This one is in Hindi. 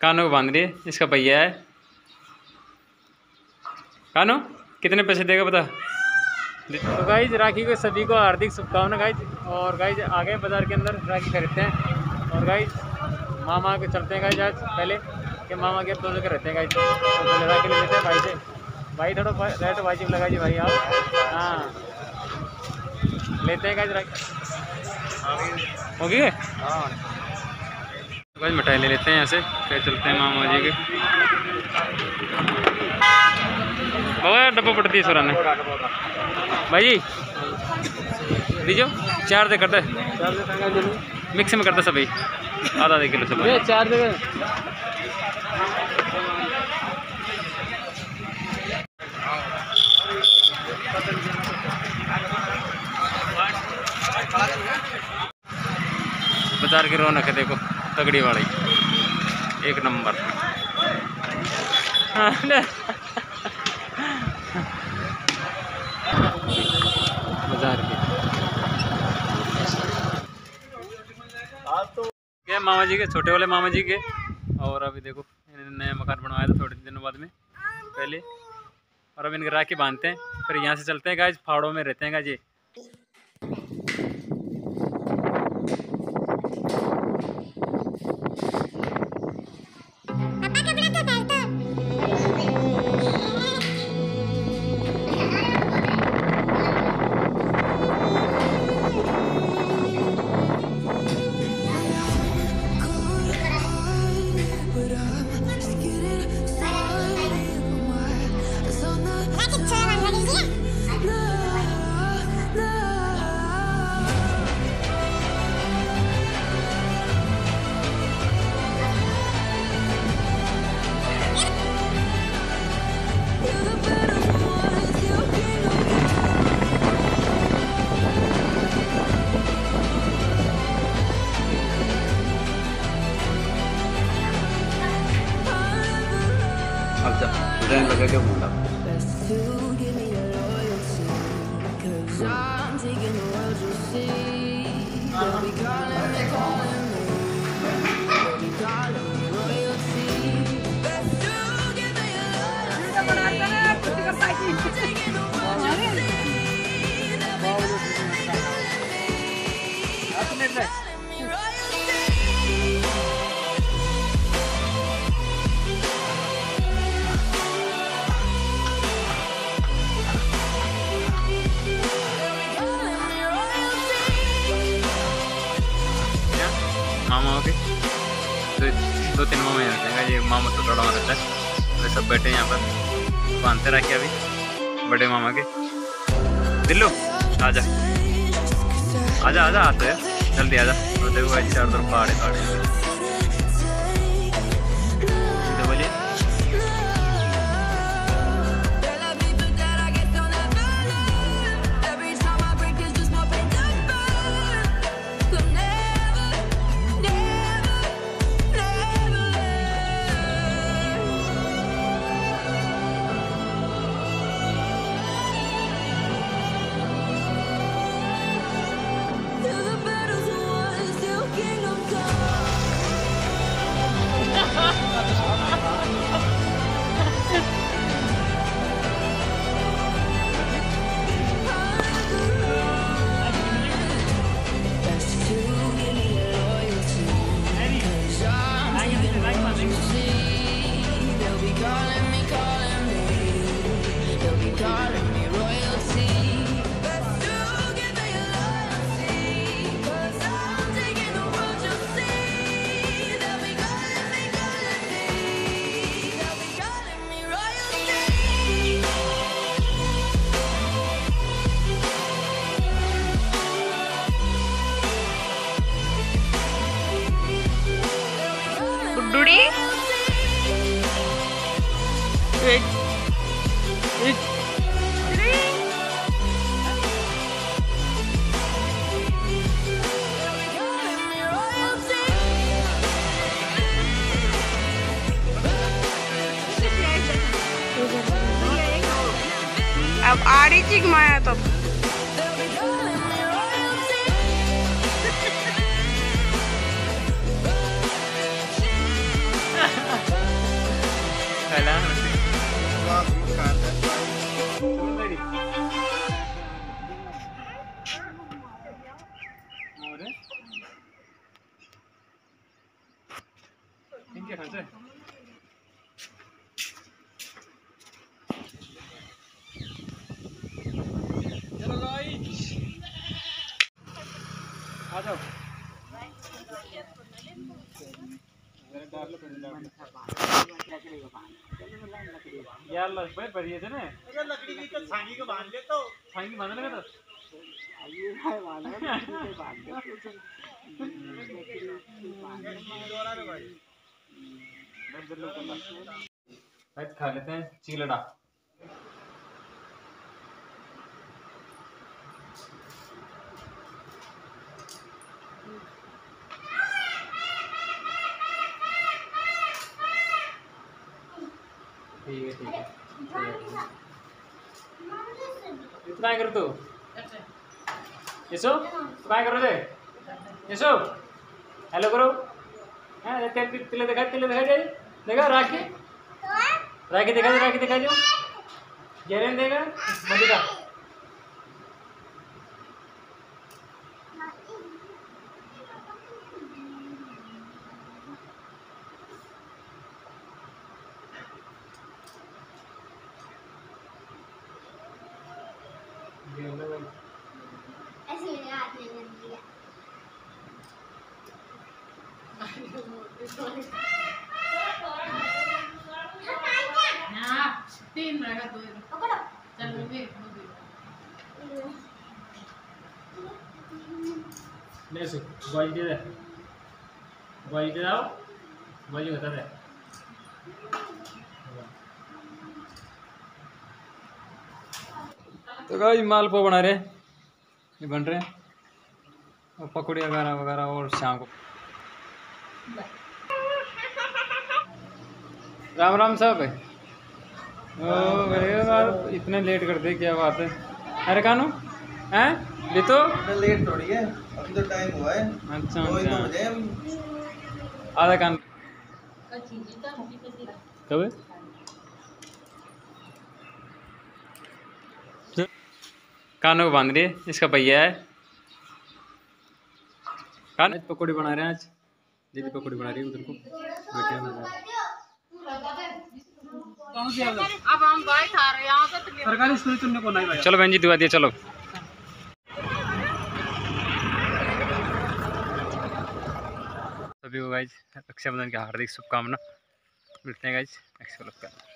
कानों को बांध रही है, इसका भैया है। कानों कितने पैसे देगा बता। तो गाइज राखी को सभी को हार्दिक शुभकामनाएं गाइज। और गाइज आ गए बाज़ार के अंदर राखी खरीदते हैं। और गाइज मामा के चलते हैं गाइज आज पहले कि मामा के दोनों के रहते हैं गाइज, तो पहले राखी ले लेते हैं भाई से। भाई थोड़ा रेट वाजिब लगा जी भाई आप। हाँ लेते हैं गाइज राखी। हो गई हाँ गाइज मिठाई ले लेते हैं यहाँ से, फिर चलते हैं मामा जी के। बाबा डब्बा पड़ती है सुराने भाई जी दीजिए 4 दे करते मिक्स में करते सभी आधा किलो सब 4 दे। बाजार की रौनक है देखो, तगड़ी वाली एक नंबर। बाजार की क्या मामा जी के, छोटे वाले मामा जी के। और अभी देखो इन्होंने नया मकान बनवाया था थोड़े दिनों बाद में पहले। और अब इनके राखी बांधते हैं, फिर यहाँ से चलते हैं गाइज, पहाड़ों में रहते हैं गाइज ये। डिजाइन लगा के बोला मामा के 2-3 मामा यहाँ रहते हैं। ये मामा तो थोड़ा वहाँ रहता है, वे सब बैठे यहाँ पर बांधते रखे अभी बड़े मामा के। दिल्लू आजा आजा आजा आते यार जल्दी आजा। तो देखो भाई चारों तरफ पहाड़े पहाड़े। बोलिए डूडी अब आड़ी चिक माया तो इनके घर से चलो गाइस आ जाओ। यार भाई बढ़िया थे ना लकड़ी की तो छांगी को बांध ले तो छांगी बांध लेगा तो खा लेते हैं चिलड़ा। ठीक है इतना ही कर तू यशो तू काय करो रे यशो हेलो करो हाँ तिले दिखा जाए देखा राखी दिखा दो जैन देगा मलिका ऐसे मेरे हाथ में लग गया। हाँ, 3 रहेगा 2 चल भी ले सु बॉईल दे आओ बॉईल होता है। तो गाइस मालपुआ बना रहे हैं ये बन रहे हैं और पकौड़ी वगैरह वगैरह और शाम को राम राम साहब ओ इतने लेट कर दे क्या बात है। अरे कानू हैं ले तो लेट थोड़ी है अभी तो टाइम हुआ है। अच्छा आधा कान कब कानों को बांध रही है इसका भैया है कान पकौड़ी बना रहे हैं आज दीदी पकौड़ी बना रही है उधर को अब हम भाई खा रहे हैं यहाँ पे सरकारी स्कूल चुनने को नहीं। चलो बहन जी दुआ दिया चलो सभी को गाइज रक्षाबंधन की हार्दिक शुभकामना। मिलते हैं गाइज नेक्स्ट व्लॉग का।